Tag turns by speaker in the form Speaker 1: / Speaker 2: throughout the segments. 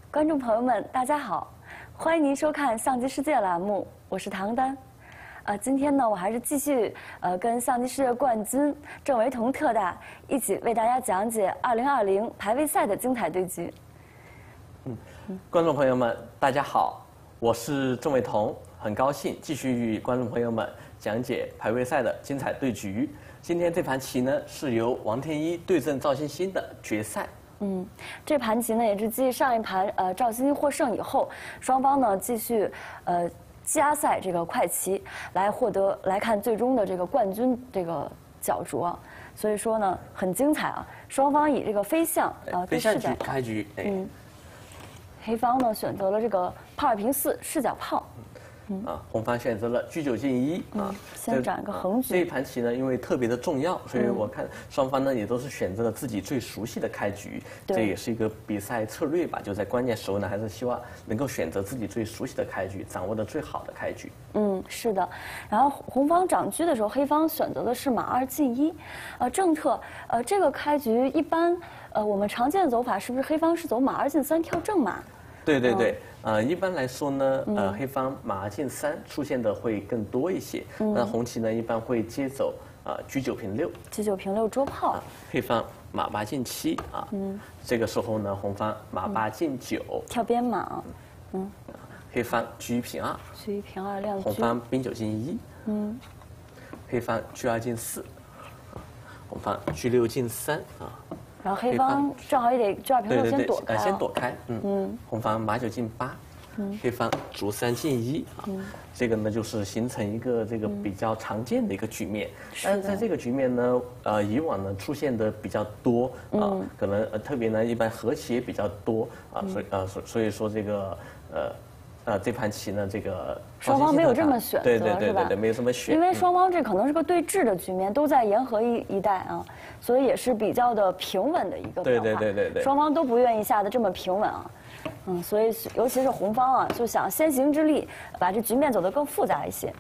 Speaker 1: 观众朋友们，大家好，欢迎您收看《象棋世界》栏目，我是唐丹。今天呢，我还是继续跟象棋世界冠军郑维彤特大一起为大家讲解2020排位赛的精彩对局。
Speaker 2: 观众朋友们，大家好，我是郑维彤，很高兴继续与观众朋友们讲解排位赛的精彩对局。今天这盘棋呢，是由王天一对阵赵欣欣的决赛。
Speaker 1: 这盘棋呢也是继上一盘赵欣欣获胜以后，双方呢继续加赛这个快棋来看最终的这个冠军这个角逐啊。所以说呢很精彩啊，双方以这个飞象
Speaker 2: 飞象局开局。
Speaker 1: 黑方呢选择了这个炮2平4视角炮。
Speaker 2: 红方选择了车9进1
Speaker 1: 先展个横局。
Speaker 2: 这一盘棋呢，因为特别的重要，所以我看双方呢也都是选择了自己最熟悉的开局。这也是一个比赛策略吧，就在关键时候呢，还是希望能够选择自己最熟悉的开局，掌握的最好的开局。
Speaker 1: 是的。然后红方长车的时候，黑方选择的是马2进1。正特，这个开局一般我们常见的走法是不是黑方是走马2进3跳正马？
Speaker 2: 对。一般来说呢，黑方马2进3出现的会更多一些。那红棋呢，一般会接走车9平6。
Speaker 1: 车9平6捉炮。
Speaker 2: 黑方马8进7这个时候呢，红方马8进9
Speaker 1: 跳边马。
Speaker 2: 黑方车1平2。
Speaker 1: 车1平2亮车。
Speaker 2: 红方兵9进1。黑方车2进4。红方车6进3
Speaker 1: 然后黑方正好也得车2平6先躲开。
Speaker 2: 先躲开。红方马9进8。黑方卒3进1这个呢就是形成一个这个比较常见的一个局面。但是在这个局面呢，以往呢出现的比较多可能特别呢一般和棋也比较多所以说这个这盘棋呢，这个
Speaker 1: 双方没有这么选择，
Speaker 2: 对，没有这么选。
Speaker 1: 因为双方这可能是个对峙的局面，都在沿河一带啊，所以也是比较的平稳的一个变化。
Speaker 2: 对，
Speaker 1: 双方都不愿意下的这么平稳啊。所以尤其是红方啊，就想先行之力把这局面走得更复杂一些。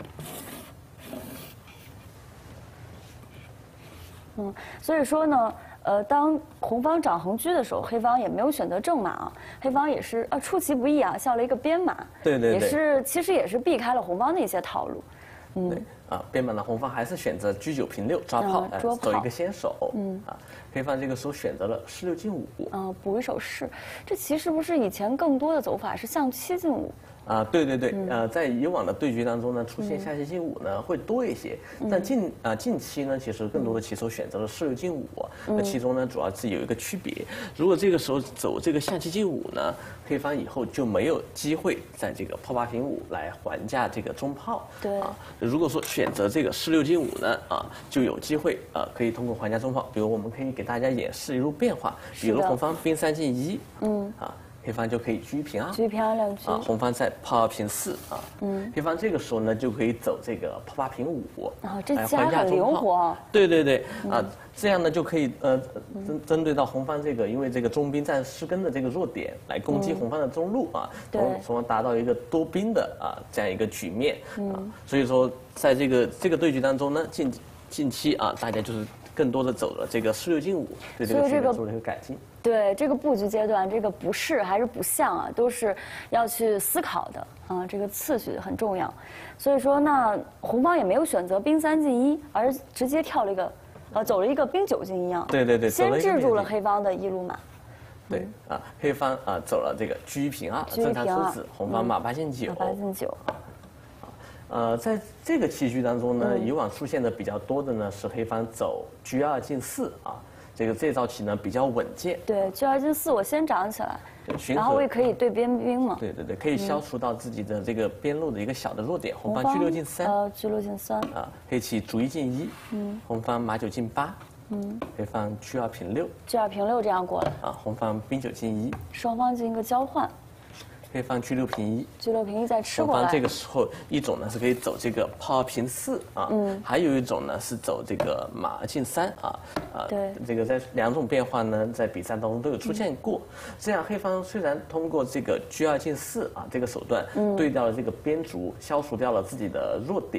Speaker 1: 所以说呢，当红方长横车的时候，黑方也没有选择正马啊，黑方也是出其不意啊，下了一个边马。
Speaker 2: 对，
Speaker 1: 其实也是避开了红方的一些套路。
Speaker 2: 边马呢，红方还是选择车9平6抓炮，走一个先手。黑方这个时候选择了士6进5。
Speaker 1: 补一手士，这棋是不是以前更多的走法是象7进5？
Speaker 2: 对，在以往的对局当中呢，出现下7进5呢会多一些，但近期呢，其实更多的棋手选择了士6进5。那其中呢，主要是有一个区别，如果这个时候走这个下7进5呢，黑方以后就没有机会在这个炮8平5来还价这个中炮。
Speaker 1: 对。
Speaker 2: 如果说选择这个士6进5呢，就有机会可以通过还价中炮。比如我们可以给大家演示一路变化，比如红方兵3进1。黑方就可以车1平2。
Speaker 1: 车1平2亮车。
Speaker 2: 红方在炮2平4黑方这个时候呢就可以走这个炮8平5。
Speaker 1: 这棋还很灵活。
Speaker 2: 对这样呢就可以针对到红方这个因为这个中兵占失根的这个弱点来攻击红方的中路从而达到一个多兵的这样一个局面所以说在这个对局当中呢，近期大家就是更多的走了这个士6进5，对这个局面做了一个改进。
Speaker 1: 对这个布局阶段，这个补士还是补象都是要去思考的这个次序很重要。所以说，那红方也没有选择兵3进1，而直接跳了一个走了一个兵9进1
Speaker 2: 对，
Speaker 1: 先制住了黑方的一路马。
Speaker 2: 对黑方走了这个车1平2，正常出子，红方马8进9。
Speaker 1: 马8进9。
Speaker 2: 在这个棋局当中呢，以往出现的比较多的呢是黑方走车2进4这招棋呢比较稳健。对，
Speaker 1: 车2进4我先长起来，然后我也可以对边兵嘛。
Speaker 2: 对，可以消除到自己的这个边路的一个小的弱点。红方车6进3。
Speaker 1: 车6进3。
Speaker 2: 黑棋卒1进1。红方马9进8。黑方车2平6。
Speaker 1: 车2平6这样过来。
Speaker 2: 红方兵9进1。
Speaker 1: 双方进行一个交换。
Speaker 2: 黑方车6平1。
Speaker 1: 车6平1再吃过来。
Speaker 2: 红方这个时候一种呢是可以走这个炮2平4还有一种呢是走这个马2进3
Speaker 1: 对，
Speaker 2: 这个在2种变化呢在比赛当中都有出现过。这样黑方虽然通过这个车2进4这个手段对掉了这个边卒，消除掉了自己的弱点，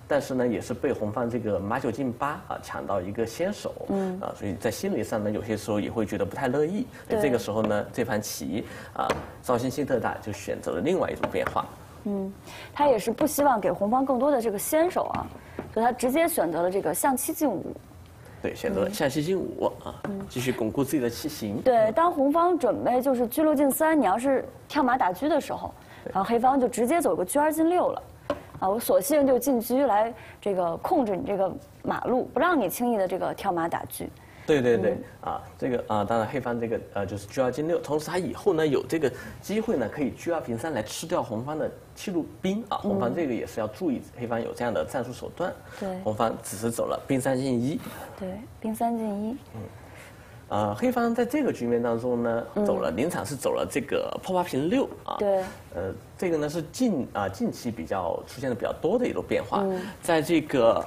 Speaker 2: 但是呢，也是被红方这个马九进八抢到一个先手，所以在心理上呢，有些时候也会觉得不太乐意。这个时候呢，这盘棋赵鑫新特大就选择了另外一种变化。
Speaker 1: 他也是不希望给红方更多的这个先手啊，所以他直接选择了这个象七进五。
Speaker 2: 对，选择了象七进五继续巩固自己的棋形。
Speaker 1: 对，当红方准备就是车六进三，你要是跳马打车的时候，然后黑方就直接走个车二进六了。我索性就进车来这个控制你这个马路，不让你轻易的这个跳马打车。
Speaker 2: 对对对，这个当然黑方这个就是车二进六，同时他以后呢有这个机会呢可以车二平三来吃掉红方的七路兵红方这个也是要注意，黑方有这样的战术手段。
Speaker 1: 对，
Speaker 2: 红方只是走了兵三进一。
Speaker 1: 对，兵三进一。
Speaker 2: 黑方在这个局面当中呢，临场是走了这个炮八平六
Speaker 1: 对。
Speaker 2: 这个呢是近期比较出现的比较多的一种变化，在这个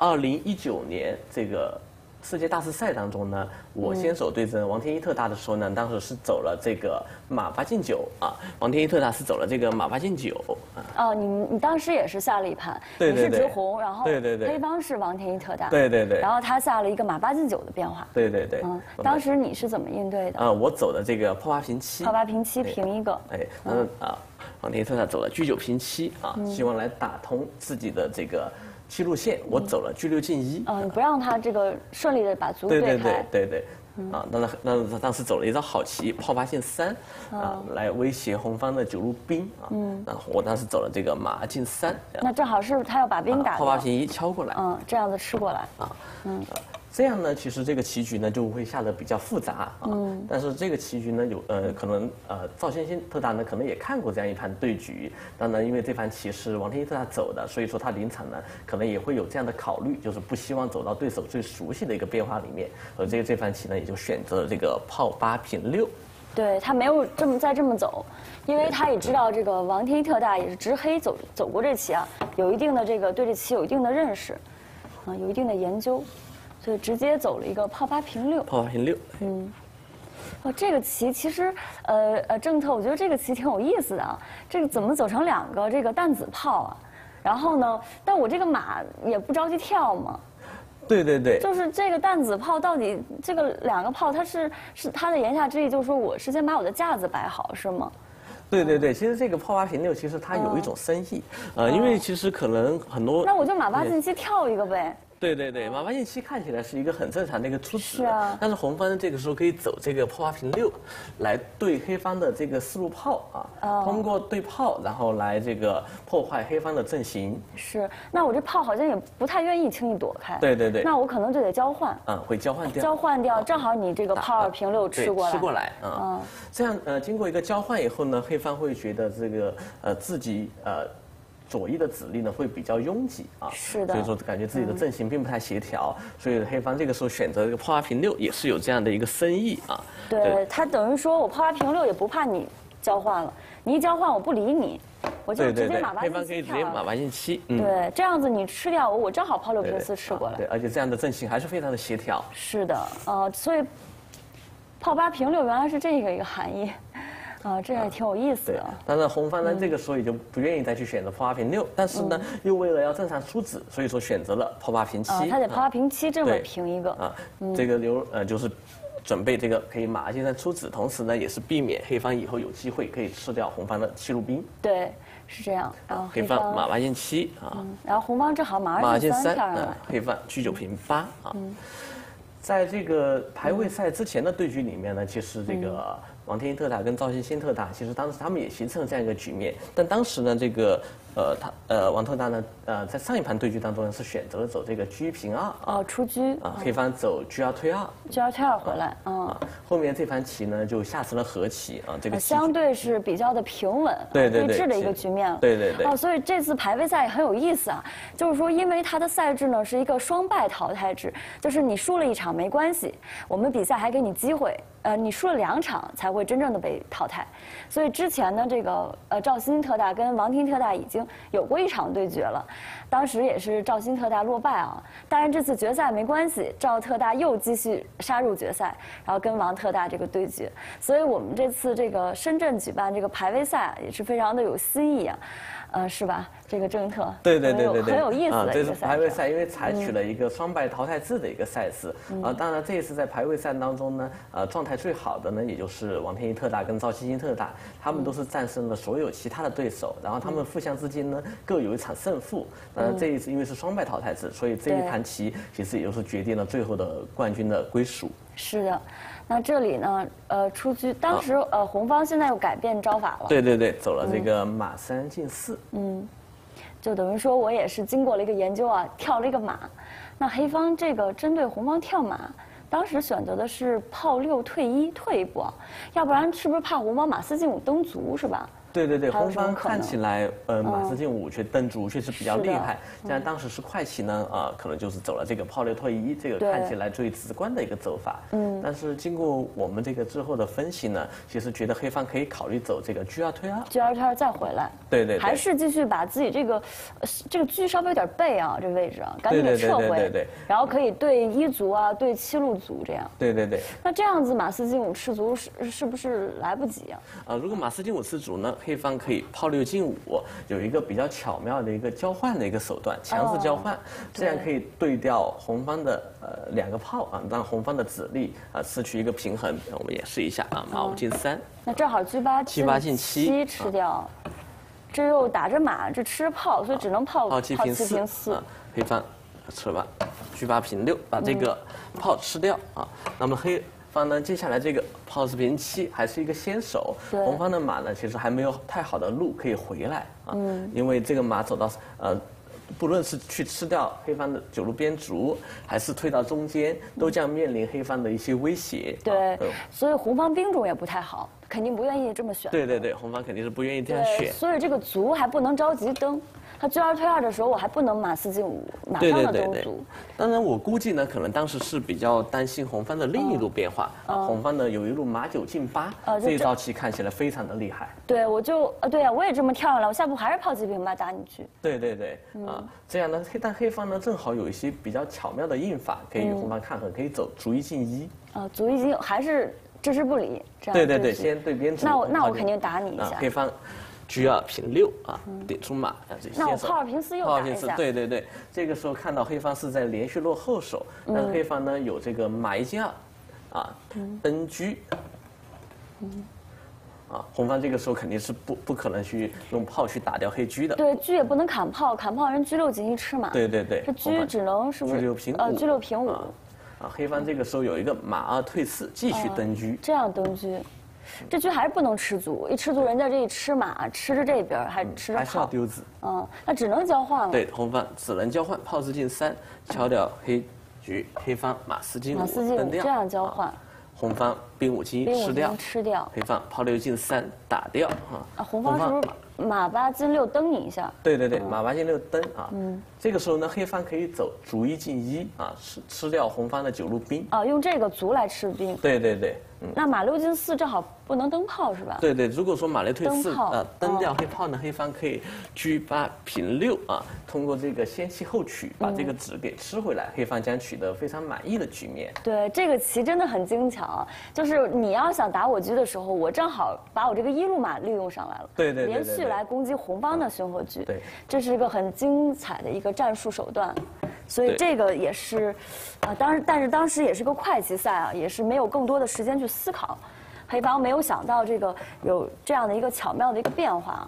Speaker 2: 2019年这个世界大师赛当中呢，我先手对阵王天一特大的时候呢，当时是走了这个马八进九王天一特大是走了这个马八进九
Speaker 1: 你当时也是下了一盘，
Speaker 2: 对对对，
Speaker 1: 你是直红，然后
Speaker 2: 对
Speaker 1: 黑方是王天一特大，
Speaker 2: 对对对，
Speaker 1: 然后他下了一个马八进九的变化，
Speaker 2: 对对对，
Speaker 1: 当时你是怎么应对的？
Speaker 2: 我走的这个炮八平七，
Speaker 1: 炮八平七平一个，
Speaker 2: 王天一特大走了车九平七希望来打通自己的这个七路线，我走了车六进一。
Speaker 1: 你不让他这个顺利的把卒对开。
Speaker 2: 对。当时走了一招好棋，炮八进三，来威胁红方的九路兵然后我当时走了这个马进三。
Speaker 1: 那正好是他要把兵打。
Speaker 2: 炮八平一敲过来。
Speaker 1: 这样子吃过来。
Speaker 2: 这样呢，其实这个棋局呢就会下得比较复杂但是这个棋局呢可能赵鑫新特大呢可能也看过这样一盘对局，当然因为这盘棋是王天一特大走的，所以说他临场呢可能也会有这样的考虑，就是不希望走到对手最熟悉的一个变化里面，这盘棋呢也就选择了这个炮八平六。
Speaker 1: 对，他没有再这么走，因为他也知道这个王天一特大也是直黑走过这棋有一定的这个对这棋有一定的认识有一定的研究。所以直接走了一个炮八平六。
Speaker 2: 炮八平六。
Speaker 1: 这个棋其实，郑特，我觉得这个棋挺有意思的这个怎么走成两个这个弹子炮然后呢，但我这个马也不着急跳嘛。
Speaker 2: 对对对。
Speaker 1: 就是这个弹子炮到底这个两个炮，它是它的言下之意就是说我是先把我的架子摆好是吗？
Speaker 2: 对对对，其实这个炮八平六其实它有一种深意因为其实可能很多。
Speaker 1: 那我就马八进七跳一个呗。
Speaker 2: 对对对，马八进七看起来是一个很正常的一个出子，
Speaker 1: 是
Speaker 2: 但是红方这个时候可以走这个炮八平六，来对黑方的这个四路炮通过对炮，然后来这个破坏黑方的阵型。
Speaker 1: 是，那我这炮好像也不太愿意轻易躲开。
Speaker 2: 对对对。
Speaker 1: 那我可能就得交换。
Speaker 2: 会交换掉。
Speaker 1: 交换掉，正好你这个炮二平六吃过来。
Speaker 2: 吃过来这样经过一个交换以后呢，黑方会觉得这个自己左翼的子力呢会比较拥挤
Speaker 1: 是的，
Speaker 2: 所以说感觉自己的阵型并不太协调，所以黑方这个时候选择这个炮八平六也是有这样的一个深意
Speaker 1: 对，他等于说我炮八平六也不怕你交换了，你一交换我不理你，我就直接马八进七。
Speaker 2: 黑方可以直接马八进七。
Speaker 1: 对，这样子你吃掉我正好炮六平四吃过来。
Speaker 2: 对，而且这样的阵型还是非常的协调。
Speaker 1: 是的，所以炮八平六原来是这个一个含义。这也挺有意思的。
Speaker 2: 当然，红方呢这个时候也就不愿意再去选择炮八平六，但是呢又为了要正常出子，所以说选择了炮八平七。
Speaker 1: 他得炮八平七这么平一个
Speaker 2: 这个就是准备这个可以马进三出子，同时呢也是避免黑方以后有机会可以吃掉红方的七路兵。
Speaker 1: 对，是这样。然后
Speaker 2: 黑方马八进七
Speaker 1: 然后红方正好马二进三跳上来，
Speaker 2: 黑方车九平八在这个排位赛之前的对局里面呢，其实这个王天一特大跟赵鑫新特大，其实当时他们也形成了这样一个局面，但当时呢，这个王特大呢，在上一盘对局当中呢是选择了走这个车平二
Speaker 1: 出车
Speaker 2: 黑方走车二退二，
Speaker 1: 车二退二回来
Speaker 2: 后面这盘棋呢就下成了和棋这个
Speaker 1: 相对是比较的平稳对峙的一个局面了。
Speaker 2: 对对对。
Speaker 1: 所以这次排位赛也很有意思就是说因为它的赛制呢是一个双败淘汰制，就是你输了一场没关系，我们比赛还给你机会。你输了2场才会真正的被淘汰，所以之前呢，这个赵鑫特大跟王天特大已经有过一场对决了，当时也是赵鑫特大落败当然这次决赛没关系，赵特大又继续杀入决赛，然后跟王特大这个对决，所以我们这次这个深圳举办这个排位赛也是非常的有新意是吧？这个政策
Speaker 2: 对，
Speaker 1: 很有意思的
Speaker 2: 这是
Speaker 1: 一个赛事。
Speaker 2: 排位赛，因为采取了一个双败淘汰制的一个赛事当然这一次在排位赛当中呢，状态最好的呢，也就是王天一特大跟赵欣欣特大，他们都是战胜了所有其他的对手，然后他们互相之间呢各有一场胜负。这一次因为是双败淘汰制，所以这一盘棋其实也就是决定了最后的冠军的归属。
Speaker 1: 是的。那这里呢，出局，当时红方现在又改变招法了。
Speaker 2: 对，走了这个马3进4。
Speaker 1: 就等于说我也是经过了一个研究啊，跳了一个马。那黑方这个针对红方跳马，当时选择的是炮6退1，退一步啊，要不然是不是怕红方马4进5登卒是吧？
Speaker 2: 对，红方看起来马4进5却登卒确实比较厉害，但当时是快棋呢可能就是走了这个炮6退1，这个看起来最直观的一个走法。但是经过我们这个之后的分析呢，其实觉得黑方可以考虑走这个车2退2
Speaker 1: ，G2退2再回来。
Speaker 2: 对，
Speaker 1: 还是继续把自己这个车稍微有点背啊，这位置啊，赶紧给撤回。
Speaker 2: 对，
Speaker 1: 然后可以对1卒啊，对7路卒这样。
Speaker 2: 对。
Speaker 1: 那这样子马4进5吃卒是不是来不及啊？
Speaker 2: 如果马4进5吃卒呢，黑方可以炮6进5，有一个比较巧妙的一个交换的一个手段，强势交换，这样可以对掉红方的2个炮让红方的子力失去一个平衡。我们演示一下马5进3，
Speaker 1: 那正好G8进7吃掉，这又打着马，这吃着炮，所以只能炮7平4。
Speaker 2: 黑方吃吧，G8平6，把这个炮吃掉那么黑方呢，接下来这个炮4平7还是一个先手，红方的马呢其实还没有太好的路可以回来因为这个马走到不论是去吃掉黑方的9路边卒，还是退到中间，都将面临黑方的一些威胁。
Speaker 1: 对，所以红方兵种也不太好，肯定不愿意这么选。
Speaker 2: 对，红方肯定是不愿意这样选。
Speaker 1: 所以这个卒还不能着急登。他G2退2的时候，我还不能马4进5，马上的登卒。
Speaker 2: 当然，我估计呢，可能当时是比较担心红方的另一路变化红方呢有一路马9进8，这一招棋看起来非常的厉害。
Speaker 1: 对，对呀，我也这么跳上来，我下步还是炮7平8打你去。
Speaker 2: 对，这样呢，但黑方呢正好有一些比较巧妙的应法可以与红方抗衡，可以走卒1进1。
Speaker 1: 卒1进还是置之不理。这样
Speaker 2: 对，先对边卒。
Speaker 1: 那我肯定打你一下。
Speaker 2: 黑方G2平6点出马
Speaker 1: 那我炮2平4又打一下。
Speaker 2: 对，这个时候看到黑方是在连续落后手，但黑方呢有这个马1进2登车。红方这个时候肯定是不可能去用炮去打掉黑车的。
Speaker 1: 对，车也不能砍炮，砍炮人G6进1吃马。
Speaker 2: 对，
Speaker 1: 这车只能是不是
Speaker 2: G6平5
Speaker 1: ？G6平5。
Speaker 2: 黑方这个时候有一个马2退4，继续登车。
Speaker 1: 这样登车。这局还是不能吃卒，一吃卒人家这一吃马，吃着这边还吃着炮，
Speaker 2: 还是要丢子。
Speaker 1: 那只能交换了。
Speaker 2: 对，红方只能交换炮4进3，敲掉黑局，黑方马4进5登掉，
Speaker 1: 这样交换。
Speaker 2: 红方兵5进1
Speaker 1: 吃掉，
Speaker 2: 黑方炮6进3打掉
Speaker 1: 红方是不是马8进6登你一下？
Speaker 2: 对，马8进6登这个时候呢，黑方可以走卒1进1吃掉红方的9路兵
Speaker 1: 用这个卒来吃兵。
Speaker 2: 对。
Speaker 1: 那马6进4正好不能登炮是吧？
Speaker 2: 对，如果说马6退4登掉黑炮呢，黑方可以G8平6通过这个先弃后取，把这个子给吃回来，黑方将取得非常满意的局面。
Speaker 1: 对，这个棋真的很精巧，就是你要想打我车的时候，我正好把我这个1路马利用上来了，
Speaker 2: 对，
Speaker 1: 连续来攻击红方的巡河车，
Speaker 2: 对，
Speaker 1: 这是一个很精彩的一个战术手段。所以这个也是，但是当时也是个快棋赛也是没有更多的时间去思考，黑方没有想到这个有这样的一个巧妙的一个变化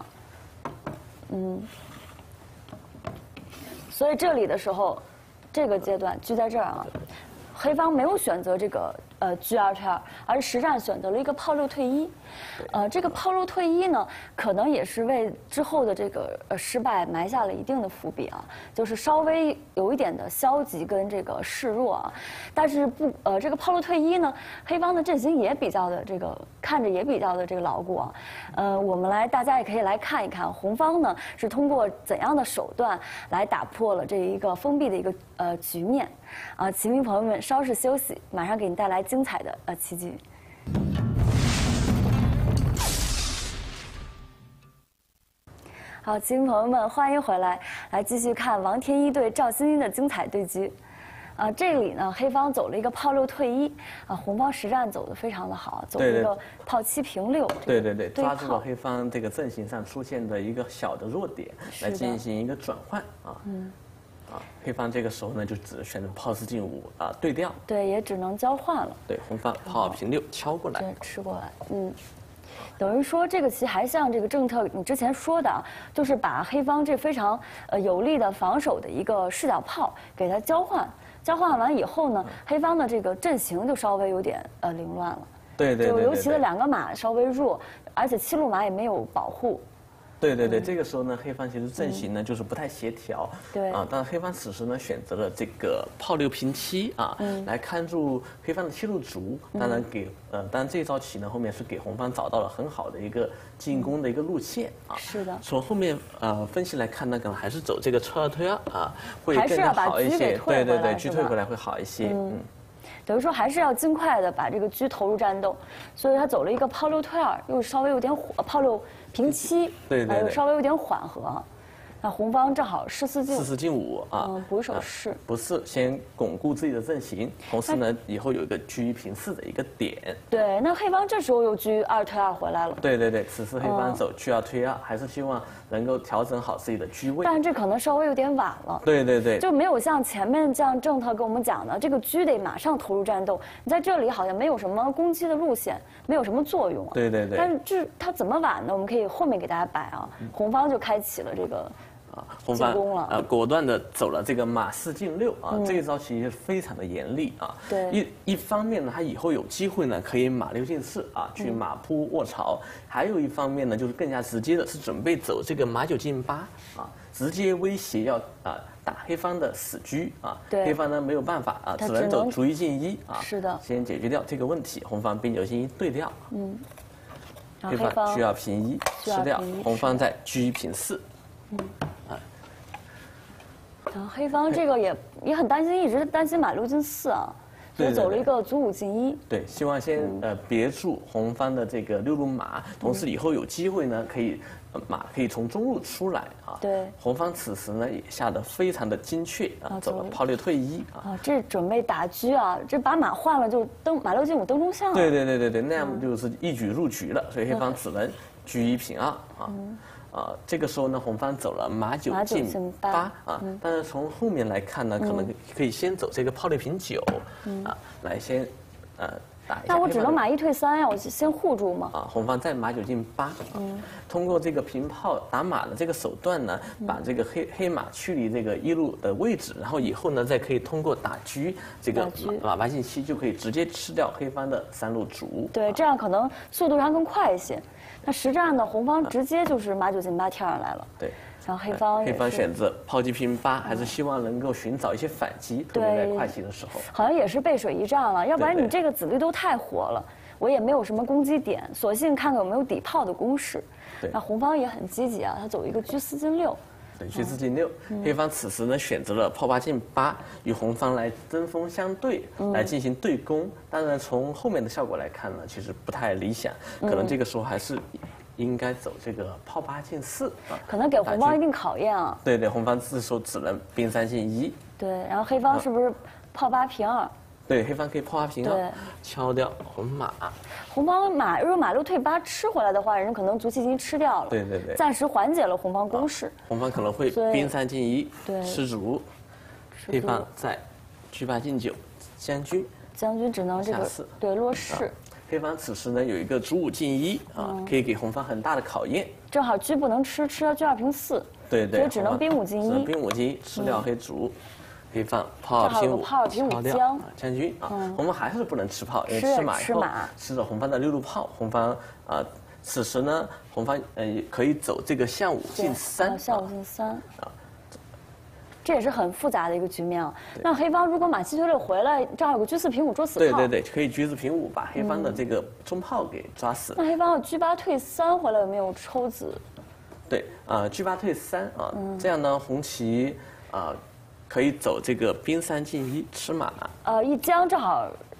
Speaker 1: 所以这里的时候，这个阶段就在这儿黑方没有选择这个G2退2，而是实战选择了一个炮6退1。这个炮6退1呢，可能也是为之后的这个失败埋下了一定的伏笔就是稍微有一点的消极跟这个示弱但是这个炮6退1呢，黑方的阵型也比较的这个看着也比较的这个牢固我们大家也可以来看一看红方呢是通过怎样的手段来打破了这一个封闭的一个局面棋迷朋友们稍事休息，马上给您带来精彩的棋局。好，棋迷朋友们，欢迎回来，来继续看王天一对赵欣欣的精彩对局。 啊，这里呢，黑方走了一个炮6退1，啊，红方实战走的非常的好，走了一个炮7平6。
Speaker 2: 对，抓住了黑方这个阵型上出现的一个小的弱点，来进行一个转换啊。黑方这个时候呢，就只选择炮4进5啊，对调。
Speaker 1: 对，也只能交换了。
Speaker 2: 对，红方炮平6敲过来，
Speaker 1: 对，吃过来，等于说这个棋还像这个郑特你之前说的啊，就是把黑方这非常有利的防守的一个视角炮给它交换，交换完以后呢，黑方的这个阵型就稍微有点凌乱了。
Speaker 2: 对，
Speaker 1: 就尤其的2个马稍微弱，而且7路马也没有保护。
Speaker 2: 对，这个时候呢，黑方其实阵型呢就是不太协调。
Speaker 1: 对啊，
Speaker 2: 但是黑方此时呢选择了这个炮6平7啊，来看住黑方的7路卒。当然这招棋呢后面是给红方找到了很好的一个进攻的一个路线啊。
Speaker 1: 是的。
Speaker 2: 从后面分析来看呢，可能还是走这个车2推2啊，会更加好一些。对，车退回来会好一些。
Speaker 1: 等于说还是要尽快的把这个车投入战斗，所以他走了一个炮6退2，又稍微有点炮6平7，又稍微有点缓和。那红方正好士4进
Speaker 2: 5啊，
Speaker 1: 补一手士，
Speaker 2: 不是先巩固自己的阵型，同时呢以后有一个车1平4的一个点。
Speaker 1: 对，那黑方这时候又车2退2回来了。
Speaker 2: 对，此次黑方走车2退2，还是希望能够调整好自己的车位。
Speaker 1: 但这可能稍微有点晚了。
Speaker 2: 对，
Speaker 1: 就没有像前面像郑特跟我们讲的，这个车得马上投入战斗。你在这里好像没有什么攻击的路线，没有什么作用。
Speaker 2: 对。
Speaker 1: 但是它怎么晚呢？我们可以后面给大家摆啊。红方就开启了这个。
Speaker 2: 红方果断的走了这个马4进6啊，这一招其实非常的严厉啊。
Speaker 1: 对，
Speaker 2: 一方面呢，他以后有机会呢可以马6进4啊，去马扑卧槽；还有一方面呢，就是更加直接的是准备走这个马9进8啊，直接威胁要打黑方的死车啊。
Speaker 1: 对，
Speaker 2: 黑方呢没有办法啊，只能走卒1进1啊。
Speaker 1: 是的，
Speaker 2: 先解决掉这个问题。红方兵9进1对调。黑方车2平1吃掉，红方再车1平4。
Speaker 1: 然后黑方这个也很担心，一直担心马6进4啊，所以走了一个卒5进1。
Speaker 2: 对，希望先别住红方的这个6路马，同时以后有机会呢马可以从中路出来啊。
Speaker 1: 对，
Speaker 2: 红方此时呢也下得非常的精确啊，走了炮6退1啊。
Speaker 1: 这准备打车啊，这把马换了就马6进5登中象了。
Speaker 2: 对，那样就是一举入局了，所以黑方只能车1平2啊。这个时候呢，红方走了马9进8啊，但是从后面来看呢，可能可以先走这个炮6平9啊，来先打一下。
Speaker 1: 那我只能马1退3呀，我先护住吗？
Speaker 2: 红方再马9进8通过这个平炮打马的这个手段呢，把这个黑马驱离这个1路的位置，然后以后呢再可以通过打车这个马8进7就可以直接吃掉黑方的3路卒。
Speaker 1: 对，这样可能速度上更快一些。那实战呢，红方直接就是马9进8跳上来了。
Speaker 2: 对，
Speaker 1: 然后黑方
Speaker 2: 选择炮7平8，还是希望能够寻找一些反击，特别在快棋的时候。
Speaker 1: 好像也是背水一战了，要不然你这个子力都太活了，我也没有什么攻击点，索性看看有没有底炮的攻势。那红方也很积极啊，他走一个车4进6。
Speaker 2: 车4进6，黑方此时呢选择了炮8进8，与红方来针锋相对，来进行对攻。当然，从后面的效果来看呢，其实不太理想，可能这个时候还是应该走这个炮8进4啊，
Speaker 1: 可能给红方一定考验啊。
Speaker 2: 对，红方这时候只能兵3进1。
Speaker 1: 对，然后黑方是不是炮8平2？
Speaker 2: 对，黑方可以炮8平2，敲掉红马。
Speaker 1: 红方如果马6退8吃回来的话，人可能卒7进1吃掉了。
Speaker 2: 对，
Speaker 1: 暂时缓解了红方攻势。
Speaker 2: 红方可能会兵3进1，吃卒。黑方在车8进9，将军
Speaker 1: 只能这个对落士。
Speaker 2: 黑方此时呢有一个卒5进1可以给红方很大的考验。
Speaker 1: 正好车不能吃掉车2平4。
Speaker 2: 对，
Speaker 1: 所以只能兵5进1。
Speaker 2: 兵5进1吃掉黑卒。黑方炮2平5，敲掉将军红方还是不能吃炮，因为吃马以后吃了红方的6路炮。红方此时呢，红方也可以走这个象5进3。
Speaker 1: 象5进3这也是很复杂的一个局面啊。那黑方如果马7退6回来，正好有个车4平5捉死炮。
Speaker 2: 对，可以车4平5把黑方的这个中炮给抓死。
Speaker 1: 那黑方要车8退3回来有没有抽子？
Speaker 2: 对，车8退3这样呢，红棋可以走这个兵3进1吃马。
Speaker 1: 一将正好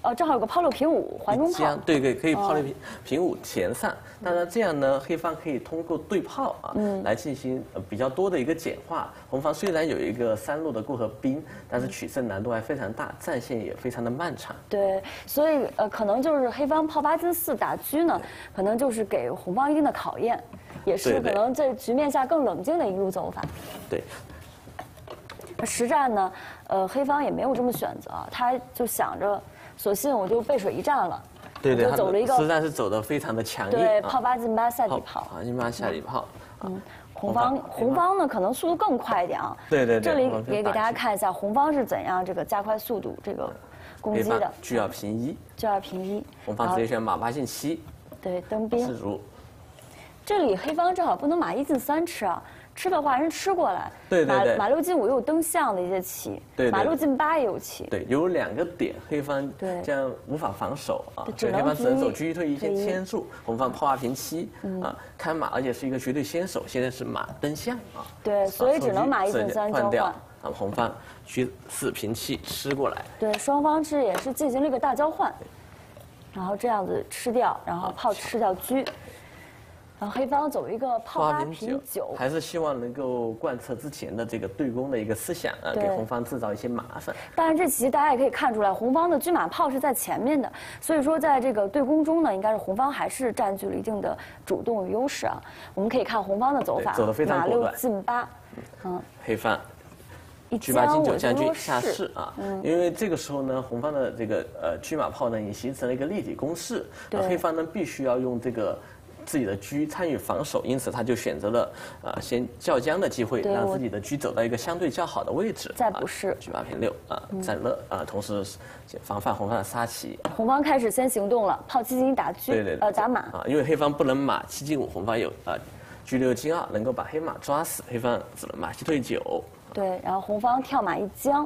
Speaker 1: 正好有个炮六平五环中炮。
Speaker 2: 对对，可以炮六平五填上。当然这样呢，黑方可以通过对炮来进行比较多的一个简化。红方虽然有一个3路的过河兵，但是取胜难度还非常大，战线也非常的漫长。
Speaker 1: 对，所以可能就是黑方炮8进4打车呢，可能就是给红方一定的考验，也是可能在局面下更冷静的一路走法。
Speaker 2: 对。
Speaker 1: 实战呢，黑方也没有这么选择，他就想着，索性我就背水一战了。
Speaker 2: 对对，
Speaker 1: 就走了一个
Speaker 2: 实战是走得非常的强硬。
Speaker 1: 对，炮8进8下底炮。
Speaker 2: 炮进8下底炮。
Speaker 1: 红方呢可能速度更快一点啊。
Speaker 2: 对对对。
Speaker 1: 这里也给大家看一下红方是怎样这个加快速度这个攻击的。
Speaker 2: 车2平1。
Speaker 1: 车2平1。
Speaker 2: 红方直接选马8进7。
Speaker 1: 对，登兵。
Speaker 2: 自如。
Speaker 1: 这里黑方正好不能马1进3吃啊。吃的话，人吃过来。
Speaker 2: 对对对。
Speaker 1: 马6进5又有登象的一些棋。
Speaker 2: 对。
Speaker 1: 马6进8也有棋。
Speaker 2: 对，有2个点，黑方这样无法防守啊，所以黑方只能走车一退一先牵住。红方炮2平7看马，而且是一个绝对先手，现在是马登象啊。
Speaker 1: 对，所以只能马1进3交换。
Speaker 2: 红方车4平7吃过来。
Speaker 1: 对，双方也是进行了一个大交换，然后这样子吃掉，然后炮吃掉车。然后黑方走一个炮8平9，
Speaker 2: 还是希望能够贯彻之前的这个对攻的一个思想给红方制造一些麻烦。
Speaker 1: 当然，这棋大家也可以看出来，红方的车马炮是在前面的，所以说在这个对攻中呢，应该是红方还是占据了一定的主动与优势啊。我们可以看红方的走法，
Speaker 2: 走得非常果断。
Speaker 1: 马6进8，
Speaker 2: 黑方车8进9将军下士啊，因为这个时候呢，红方的这个车马炮呢已经形成了一个立体攻势，黑方呢必须要用这个自己的车参与防守，因此他就选择了先叫将的机会，让自己的车走到一个相对较好的位置。
Speaker 1: 再不是
Speaker 2: 车8平6占乐同时防范红方的杀棋。
Speaker 1: 红方开始先行动了，炮7进1打车，打马
Speaker 2: 因为黑方不能马7进5，红方有车6进2能够把黑马抓死，黑方只能马7退9。
Speaker 1: 对，然后红方跳马1将。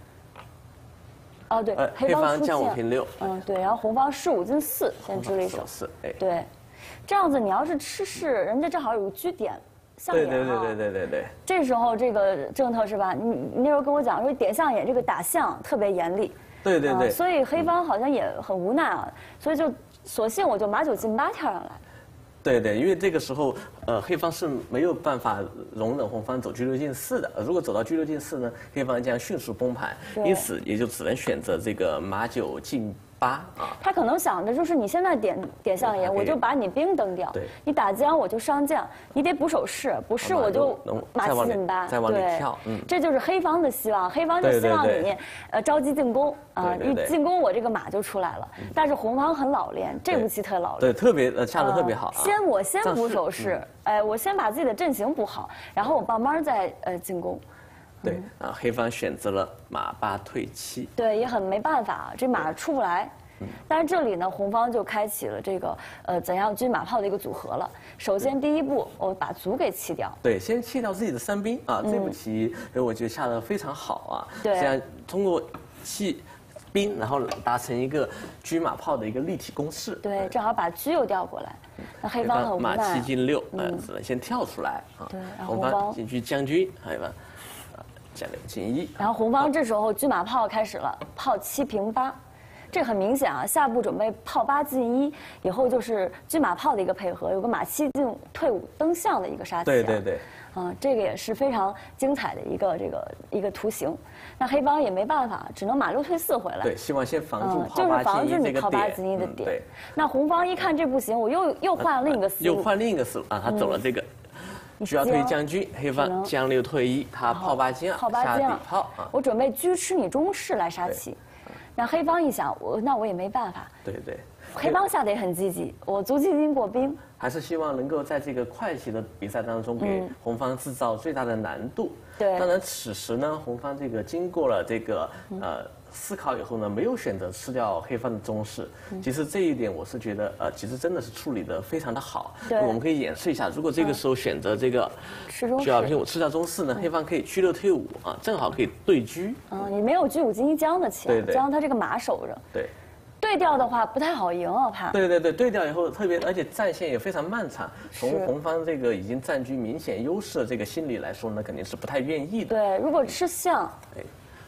Speaker 1: 对，
Speaker 2: 黑方将5平6。
Speaker 1: 对，然后红方士5进4，先支了一手。对。这样子，你要是吃士，人家正好有个车点，象眼
Speaker 2: 对。
Speaker 1: 这时候这个政特是吧？你那时候跟我讲说点象眼这个打象特别严厉。
Speaker 2: 对。
Speaker 1: 所以黑方好像也很无奈啊，所以就索性我就马9进8跳上来。
Speaker 2: 对，因为这个时候黑方是没有办法容忍红方走车6进4的，如果走到车6进4呢，黑方将迅速崩盘，因此也就只能选择这个马9进8。
Speaker 1: 他可能想着就是你现在点象眼，我就把你兵登掉，你打将我就上将，你得补手士，不是我就马7进8，
Speaker 2: 再往里跳。
Speaker 1: 这就是黑方的希望，黑方就希望你着急进攻一进攻我这个马就出来了。但是红方很老练，这步棋特老练，
Speaker 2: 对，特别下得特别好。
Speaker 1: 我先补手势，我先把自己的阵型补好，然后我慢慢再进攻。
Speaker 2: 对黑方选择了马8退7。
Speaker 1: 对，也很没办法，这马出不来。但是这里呢，红方就开启了这个怎样车马炮的一个组合了。首先第一步，我把卒给弃掉。
Speaker 2: 对，先弃掉自己的3兵这步棋我觉得下得非常好
Speaker 1: 对，
Speaker 2: 这样通过弃兵，然后达成一个车马炮的一个立体攻势。
Speaker 1: 对，正好把车又调过来。那黑方很无奈。
Speaker 2: 马7进6，只能先跳出来
Speaker 1: 对，
Speaker 2: 红方进车将军，还有将6进1。
Speaker 1: 然后红方这时候车马炮开始了，炮7平8。这很明显啊，下步准备炮8进1，以后就是车马炮的一个配合，有个马7进退5登象的一个杀棋。
Speaker 2: 对。
Speaker 1: 这个也是非常精彩的一个图形。那黑方也没办法，只能马6退4回来。
Speaker 2: 对，希望先防住炮
Speaker 1: 就是防
Speaker 2: 住
Speaker 1: 你炮8进1的点。对。那红方一看这不行，我又换了另一个思路。
Speaker 2: 又换另一个思路他走了这个。需要退将军，黑方将6退1，他炮8进2下底炮
Speaker 1: 我准备车吃你中士来杀棋。那黑方一想，那我也没办法。
Speaker 2: 对。
Speaker 1: 黑方下得也很积极，我卒进兵过兵。
Speaker 2: 还是希望能够在这个快棋的比赛当中，给红方制造最大的难度。
Speaker 1: 对。
Speaker 2: 当然，此时呢，红方这个经过了这个思考以后呢，没有选择吃掉黑方的中士。其实这一点我是觉得其实真的是处理得非常的好。
Speaker 1: 对。
Speaker 2: 我们可以演示一下，如果这个时候选择这个
Speaker 1: 吃中士
Speaker 2: ，9平5吃掉中士呢，黑方可以车6退5正好可以对车。
Speaker 1: 你没有车5进1将的棋，将他这个马守着。
Speaker 2: 对。
Speaker 1: 对调的话不太好赢怕。
Speaker 2: 对，对调以后而且战线也非常漫长。从红方这个已经占据明显优势的这个心理来说呢，肯定是不太愿意的。
Speaker 1: 对，如果吃象，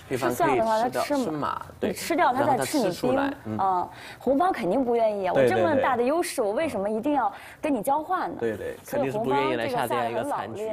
Speaker 2: 黑方
Speaker 1: 是这样的话，它吃
Speaker 2: 马，对，
Speaker 1: 你吃掉它再吃你兵啊。红方肯定不愿意啊，我这么大的优势，我为什么一定要跟你交换呢？
Speaker 2: 对对，肯定是不愿意来下这样一个残局。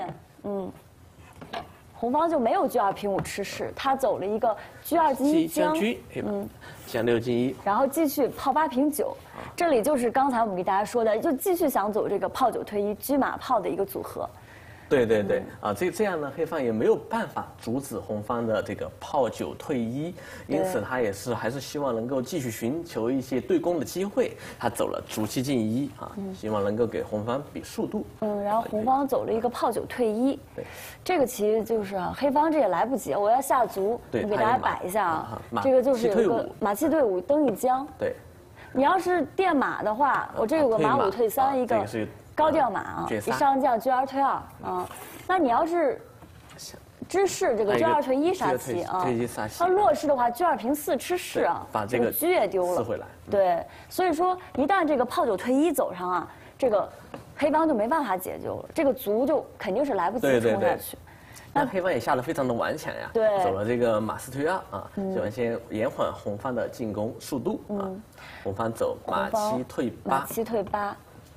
Speaker 1: 红方就没有车2平5吃士，他走了一个车2进1将，
Speaker 2: 将6进1，
Speaker 1: 然后继续炮8平9，这里就是刚才我们给大家说的，就继续想走这个炮9退1车马炮的一个组合。
Speaker 2: 对对对，这样呢，黑方也没有办法阻止红方的这个炮9退1，因此他也是还是希望能够继续寻求一些对攻的机会，他走了卒7进1希望能够给红方比速度。
Speaker 1: 然后红方走了一个炮9退1，
Speaker 2: 对，
Speaker 1: 这个棋就是黑方这也来不及，我要下卒，我给大家摆一下啊，这个就是有个马7退5登一将，
Speaker 2: 对，
Speaker 1: 你要是电马的话，我这有个马5退3一个。高调马啊，一上将车2退2啊，那你要是知士这个车2退1杀棋啊，它弱势的话车2平4吃士啊，
Speaker 2: 把这个
Speaker 1: 车也丢了。对，所以说一旦这个炮9退1走上啊，这个黑方就没办法解救了，这个卒就肯定是来不及冲下去。
Speaker 2: 那黑方也下得非常的顽强呀，
Speaker 1: 对，
Speaker 2: 走了这个马4退2啊，就先延缓红方的进攻速度啊，红方走马7退8，
Speaker 1: 马7退8。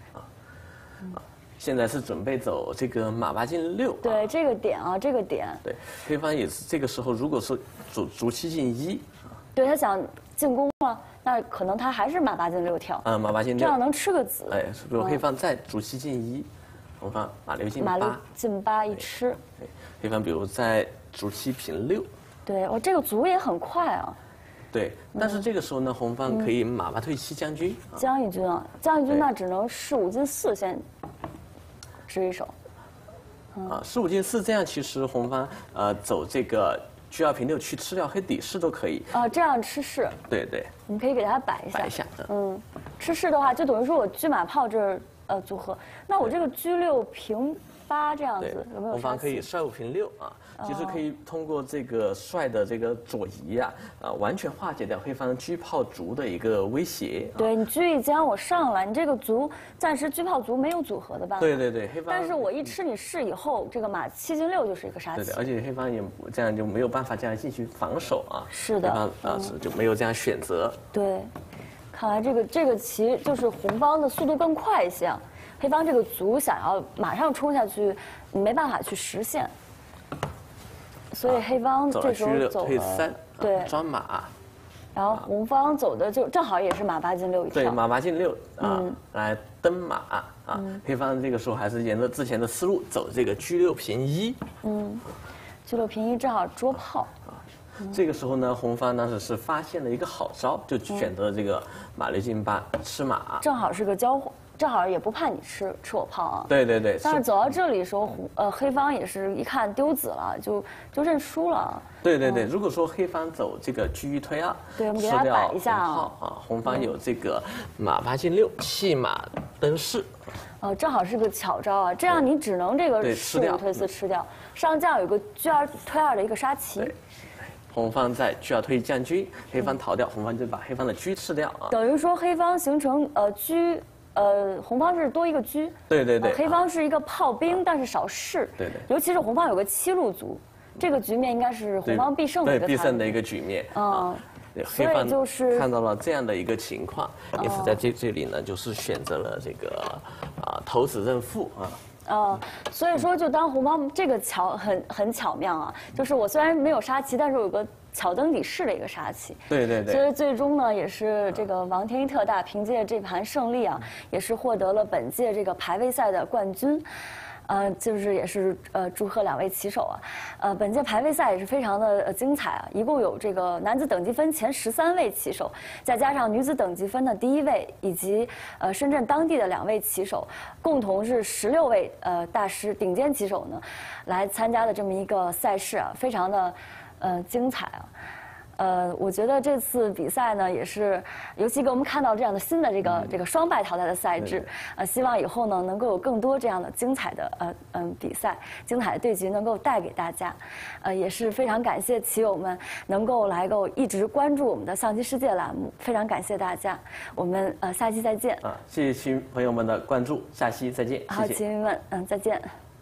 Speaker 2: 现在是准备走这个马8进6。
Speaker 1: 对，这个点啊，这个点。
Speaker 2: 对，黑方也是这个时候，如果是卒7进1，
Speaker 1: 对他想进攻了，那可能他还是马8进6跳。
Speaker 2: 马8进6，
Speaker 1: 这样能吃个子。
Speaker 2: 哎，如果黑方再卒7进1，红方马6进8。
Speaker 1: 马6进8一吃。
Speaker 2: 对，黑方比如再卒7平6。
Speaker 1: 对，我这个卒也很快啊。
Speaker 2: 对，但是这个时候呢，红方可以马8退7将军。
Speaker 1: 将一军啊，将一军那只能士5进4先执一手。
Speaker 2: 士5进4这样，其实红方走这个车2平6去吃掉黑底士都可以。
Speaker 1: 这样吃士。
Speaker 2: 对对。
Speaker 1: 你可以给它摆一下。
Speaker 2: 摆一下。
Speaker 1: 吃士的话，就等于说我车马炮这组合，那我这个车6平8这样子有没有？
Speaker 2: 红方可以帅5平6啊。其实可以通过这个帅的这个左移完全化解掉黑方车炮卒的一个威胁。
Speaker 1: 对，你车一将我上来，你这个卒暂时车炮卒没有组合的办法。
Speaker 2: 对对对，黑方。
Speaker 1: 但是我一吃你士以后，这个马7进6就是一个杀棋。
Speaker 2: 对，而且黑方也这样就没有办法这样进行防守啊。
Speaker 1: 是的。
Speaker 2: 黑方就没有这样选择。
Speaker 1: 对，看来这个棋就是红方的速度更快一些啊。黑方这个卒想要马上冲下去，没办法去实现。所以黑方这时候走了
Speaker 2: 对抓马，
Speaker 1: 然后红方走的就正好也是马8进6一跳。
Speaker 2: 对，马8进6来登马黑方这个时候还是沿着之前的思路走这个车6平1。
Speaker 1: 车6平1正好捉炮。
Speaker 2: 这个时候呢，红方当时是发现了一个好招，就选择这个马6进8吃马，
Speaker 1: 正好是个交换。正好也不怕你吃我炮啊！
Speaker 2: 对对对。
Speaker 1: 但是走到这里的时候，黑方也是一看丢子了，就认输了。
Speaker 2: 对对对，如果说黑方走这个车1退2，
Speaker 1: 对，我们给大家摆一下
Speaker 2: 红方有这个马8进6弃马登士。
Speaker 1: 正好是个巧招啊！这样你只能这个士5退4吃掉，上将有个车2退2的一个杀棋。
Speaker 2: 红方在车2退1将军，黑方逃掉，红方就把黑方的车吃掉啊。
Speaker 1: 等于说黑方形成车。红方是多一个车，
Speaker 2: 对对对，
Speaker 1: 黑方是一个炮兵，但是少士，
Speaker 2: 对对，
Speaker 1: 尤其是红方有个7路卒，这个局面应该是红方必胜的一个
Speaker 2: 必胜的一个局面黑方就是看到了这样的一个情况，因此在这里呢，就是选择了这个投子认负
Speaker 1: 所以说就当红方这个很巧妙啊，就是我虽然没有杀棋，但是我有个巧登底士的一个杀棋。
Speaker 2: 对对对。
Speaker 1: 所以最终呢，也是这个王天一特大凭借这盘胜利啊，也是获得了本届这个排位赛的冠军。就是也是祝贺2位棋手啊，本届排位赛也是非常的精彩啊，一共有这个男子等级分前13位棋手，再加上女子等级分的第1位，以及深圳当地的2位棋手，共同是16位大师顶尖棋手呢，来参加的这么一个赛事啊，非常的精彩啊。我觉得这次比赛呢，也是尤其给我们看到这样的新的这个双败淘汰的赛制，希望以后呢能够有更多这样的精彩的比赛、精彩的对局能够带给大家，也是非常感谢棋友们能够一直关注我们的象棋世界栏目，非常感谢大家，我们下期再见。
Speaker 2: 谢谢棋朋友们的关注，下期再见。
Speaker 1: 好，棋迷们，再见。